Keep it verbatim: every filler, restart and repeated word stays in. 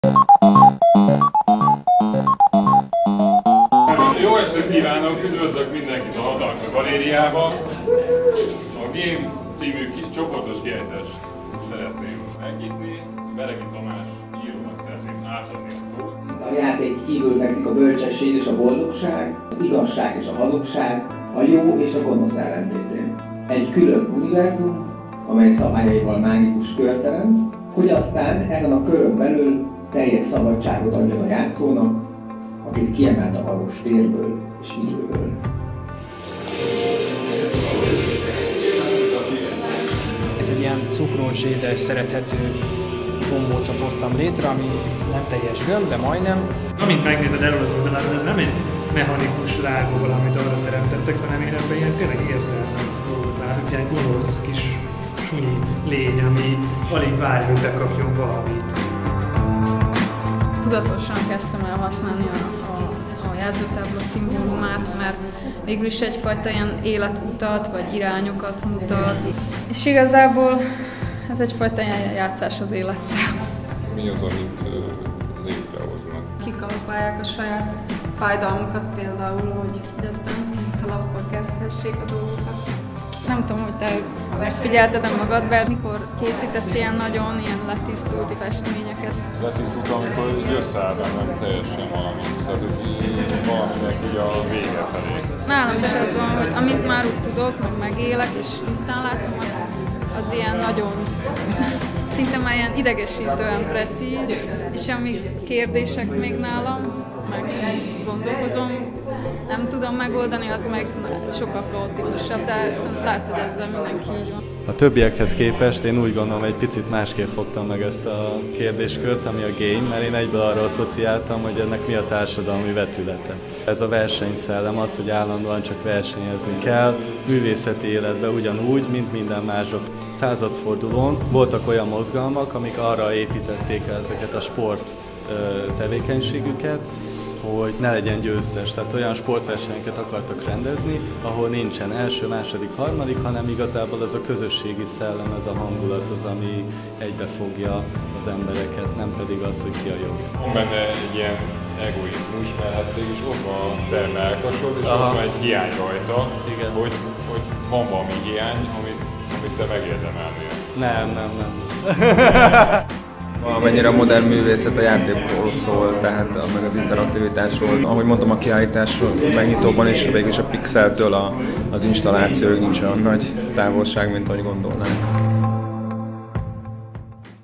Jó estét kívánok, üdvözlök mindenkit a Hatalmi Galériába. A Game című csoportos kiállítást szeretném megnyitni. Beregi Tamás írónak szeretném átadni a szót. A játék kívül fekszik a bölcsesség és a boldogság, az igazság és a hazugság, a jó és a gonosz ellentétén. Egy külön univerzum, amely szabályaival mágikus kört teremt, hogy aztán ezen a körön belül teljes szabadságot adjon a játszónak, akit kiemelt a valós térből és időből. Ez egy ilyen cukros, édes, szerethető gombócot hoztam létre, ami nem teljes gömb, de majdnem. Amint megnézed erről az oldalát, ez nem egy mechanikus rágó valamit arra teremtettek, hanem én ebben ilyen tényleg érzelmet dolgot látok, ilyen gonosz kis sunyi lény, ami alig várja, hogy bekapjon valamit. Tudatosan kezdtem el használni a, a, a jelzőtábla szimbólumát, mert végül is egyfajta ilyen életutat vagy irányokat mutat. És igazából ez egyfajta ilyen játszás az élettel. Mi az, amit létrehoznak? Kikalapálják a saját fájdalmukat például, hogy, hogy aztán tisztalappal kezdhessék a dolgokat. Nem tudom, hogy te megfigyelted-e magadban, mikor készítesz ilyen nagyon ilyen letisztult festményeket. Letisztultam, amikor összeáll bennem teljesen valami. Tehát, hogy valaminek így a vége felé. Nálam is az van, hogy amit már úgy tudok, meg megélek és tisztán látom, az, az ilyen nagyon, szinte már ilyen idegesítően precíz, és amíg kérdések még nálam, meg gondolkozom, nem tudom megoldani, az meg sokkal kaotikusabb, de látod, ezzel mindenki így van. A többiekhez képest én úgy gondolom, egy picit másképp fogtam meg ezt a kérdéskört, ami a game, mert én egyből arra asszociáltam, hogy ennek mi a társadalmi vetülete. Ez a versenyszellem, az, hogy állandóan csak versenyezni kell, művészeti életben ugyanúgy, mint minden mások. Századfordulón voltak olyan mozgalmak, amik arra építették ezeket a sport tevékenységüket, hogy ne legyen győztes, tehát olyan sportversenyeket akartak rendezni, ahol nincsen első, második, harmadik, hanem igazából az a közösségi szellem, ez a hangulat az, ami egybefogja az embereket, nem pedig az, hogy ki a jobb. Van benne egy ilyen egoizmus, mert hát végülis ott van te melkasod, és Aha. ott van egy hiány rajta, Igen. Hogy, hogy van valami hiány, amit, amit te megérdemelnél. Nem, nem, nem. Amennyire a modern művészet a játékról szól, tehát meg az interaktivitásról. Ahogy mondtam, a kiállítás megnyitóban is végül is a pixeltől a, az installációig nincs olyan nagy távolság, mint ahogy gondolnánk.